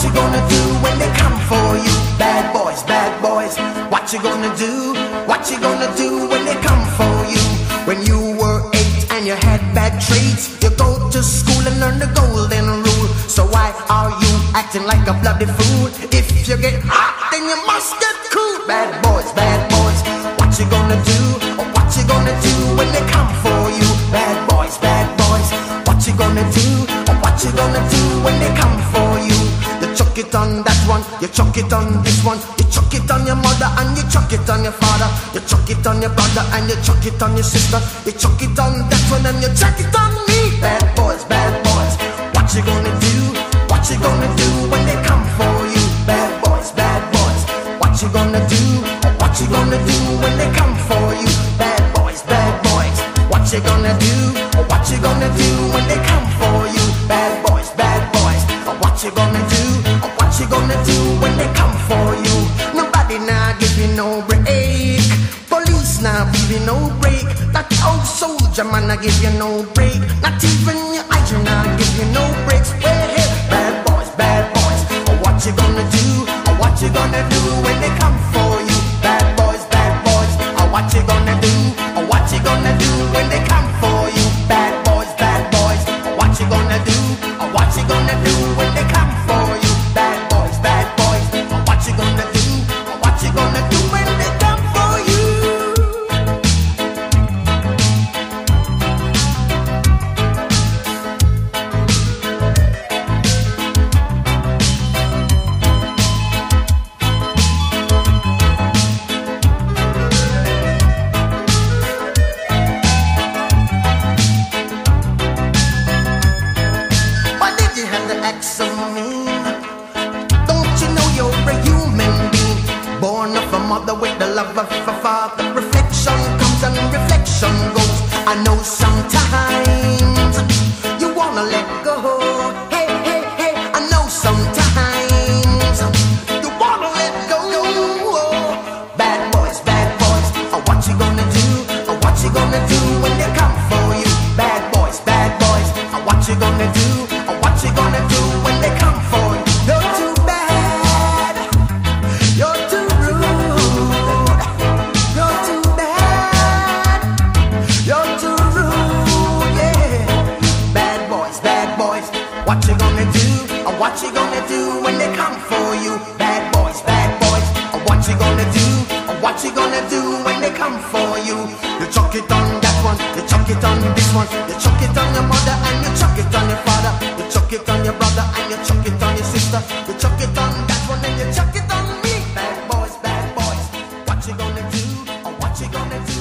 you gonna do when they come for you? Bad boys, what you gonna do? What you gonna do when they come for you? When you were 8 and you had bad traits, you go to school and learn the golden rule. So why are you acting like a bloody fool? If you get hot, then you must get cool. Bad boys, what you gonna do? What you gonna do when they come for you? Bad boys, what you gonna do? What you gonna do when they come for you? You chuck it on that one, you chuck it on this one, you chuck it on your mother and you chuck it on your father, you chuck it on your brother and you chuck it on your sister, you chuck it on that one and you chuck it on me. Bad boys, what you gonna do? What you gonna do when they come for you? Bad boys, what you gonna do? What you gonna do when they come for you? Bad boys, what you gonna do? What you gonna do when they come for you? Bad boys, what you gonna do? What you gonna do when they come for you? Nobody now give you no break. Police now give you no break. That old soldier man I give you no break. Not even your eyes now give you no breaks. Hey, bad boys, what you gonna do? What you gonna do when they come for you? Bad boys, what you gonna do? What you gonna do when they come for you? Bad boys, what you gonna do? What you gonna do when they come for you? Bad boys, what you gonna do? What you gonna do when they come for you? Born of a mother with the love of a father. Reflection comes and reflection goes. I know sometimes you wanna let go. Hey, I know sometimes you wanna let go. Bad boys, what you gonna do? What you gonna do when they come for you? Bad boys, what you gonna do? What you gonna do when they come for you? You're too bad, you're too rude, you're too bad, you're too rude, yeah. Bad boys, what you gonna do? What you gonna do when they come for you? Bad boys, what you gonna do? What you gonna do when they come for you? You chuck it on that one, you chuck it on this one, you chuck it on your mother and you chuck it on your father, you chuck it on your brother and you chuck it on your sister, you chuck it on that one and you chuck it on me. Bad boys, what you gonna do? What you gonna do